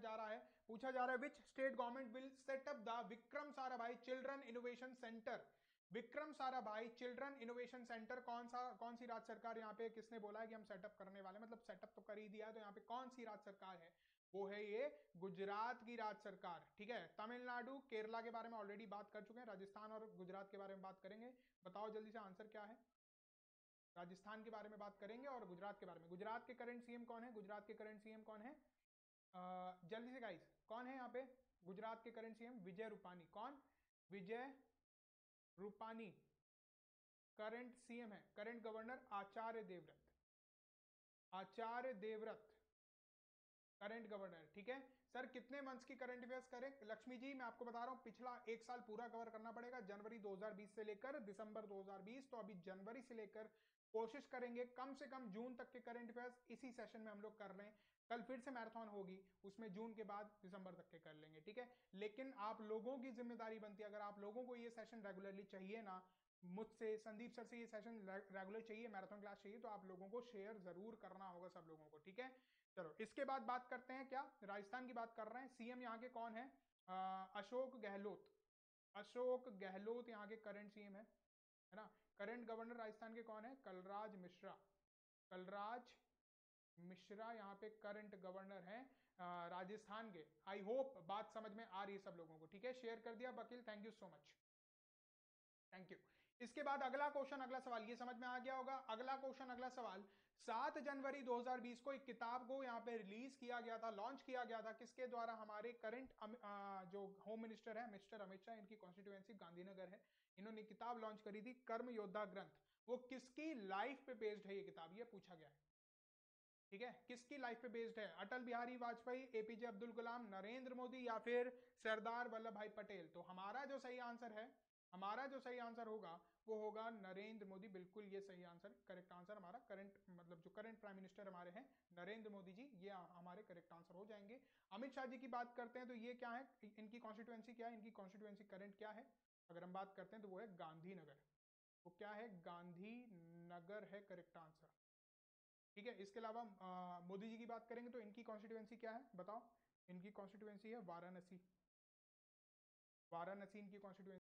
जा रहा है, पूछा जा रहा है which state government will set up the Vikram Sarabhai children innovation centre. Vikram Sarabhai children innovation centre कौन सी राज्य सरकार, यहाँ पे किसने बोला है कि हम सेटअप करने वाले, मतलब सेटअप तो कर ही दिया है, तो यहाँ पे कौन सी राज्य सरकार है, वो है ये गुजरात की राज्य सरकार। ठीक है, तमिलनाडु केरला के बारे में ऑलरेडी बात कर चुके हैं, राजस्थान और गुजरात के बारे में बात करेंगे। बताओ जल्दी से आंसर क्या है। राजस्थान के बारे में बात करेंगे और गुजरात के बारे में। गुजरात के करंट सीएम कौन है, गुजरात के करंट सीएम कौन है, जल्दी से गाइस कौन है यहाँ पे गुजरात के करंट सीएम, विजय रूपानी। कौन, विजय रूपानी करंट सीएम है। Current governor Acharya Devvrat, Acharya Devvrat current governor. ठीक है सर, कितने मंथ्स की करंट अफेयर्स करें लक्ष्मी जी, मैं आपको बता रहा हूं पिछला एक साल पूरा कवर करना पड़ेगा, जनवरी 2020 से लेकर दिसंबर 2020, तो अभी जनवरी से लेकर कोशिश करेंगे कम से कम जून तक के करंट अफेयर्स इसी सेशन में हम लोग कर रहे हैं। कल फिर से मैराथन होगी, उसमें जून के बाद दिसंबर तक के कर लेंगे। ठीक है, लेकिन आप लोगों की जिम्मेदारी बनती है, अगर आप लोगों को ये सेशन रेगुलरली चाहिए ना, मुझसे संदीप सर से ये सेशन रेगुलर चाहिए, मैराथन क्लास चाहिए, तो आप लोगों को शेयर जरूर करना होगा सब लोगों को। ठीक है, चलो इसके बाद बात करते हैं, क्या राजस्थान की बात कर रहे हैं। सीएम यहाँ के कौन है, अशोक गहलोत। अशोक गहलोत यहाँ के करंट सीएम है ना। करंट गवर्नर राजस्थान के कौन है, कलराज मिश्रा। कलराज मिश्रा यहाँ पे करंट गवर्नर हैं राजस्थान के। आई होप बात समझ में आ रही है सब लोगों को। ठीक है, शेयर कर दिया Vakil, thank you so much, thank you. इसके बाद अगला क्वेश्चन, अगला सवाल, ये समझ में आ गया होगा। अगला क्वेश्चन, अगला सवाल, 7 जनवरी 2020 को एक किताब को यहां पे रिलीज किया गया था, लॉन्च किया गया था, किसके द्वारा, हमारे करंट जो होम मिनिस्टर है मिस्टर अमित शाह, इनकी कॉन्स्टिट्यूएंसी गांधीनगर है, इन्होंने किताब लॉन्च करी थी कर्म योद्धा ग्रंथ। वो किसकी लाइफ पे बेस्ड है ये किताब, ये पूछा गया है। ठीक है, किसकी लाइफ पे बेस्ड है, अटल बिहारी वाजपेयी, एपीजे अब्दुल कलाम, नरेंद्र मोदी या फिर सरदार वल्लभ भाई पटेल। तो हमारा जो सही आंसर है, हमारा जो सही आंसर होगा वो होगा नरेंद्र मोदी। बिल्कुल ये सही आंसर, करेक्ट आंसर हमारा, करंट मतलब जो करंट प्राइम मिनिस्टर हमारे हैं नरेंद्र मोदी जी, ये हमारे करेक्ट आंसर हो जाएंगे। अमित शाह जी की बात करते हैं तो ये क्या है, इनकी कॉन्स्टिट्यूएंसी क्या है, इनकी कॉन्स्टिट्यूएंसी करंट क्या है, अगर हम बात करते हैं तो वो है गांधीनगर। वो क्या है, गांधीनगर है करेक्ट आंसर। ठीक है, इसके अलावा मोदी जी की बात करेंगे तो इनकी कॉन्स्टिट्यूएंसी क्या है बताओ, इनकी कॉन्स्टिट्यूएंसी है वाराणसी। वाराणसी इनकी कॉन्स्टिट्यूएंसी